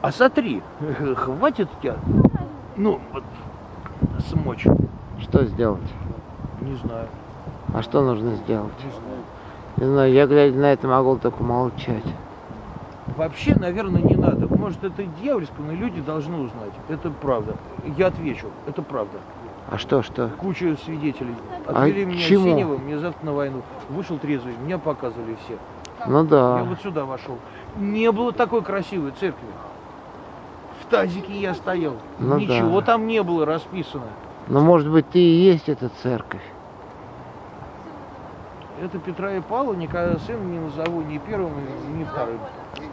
А смотри, хватит тебя, ну, вот, смочь. Что сделать? Не знаю. А что нужно сделать? Не знаю. Не знаю, я, глядя на это, могу только молчать. Вообще, наверное, не надо. Может, это дьявольское, но люди должны узнать. Это правда. Я отвечу, это правда. А что? Куча свидетелей. Отвели меня чему? синего, мне завтра на войну. Вышел трезвый, меня показывали все. Ну да. Я вот сюда вошел. Не было такой красивой церкви. В тазике я стоял. Ну Ничего да. там не было расписано. Но может быть ты и есть эта церковь. Это Петра и Павла, никогда сын не назову ни первым, ни вторым.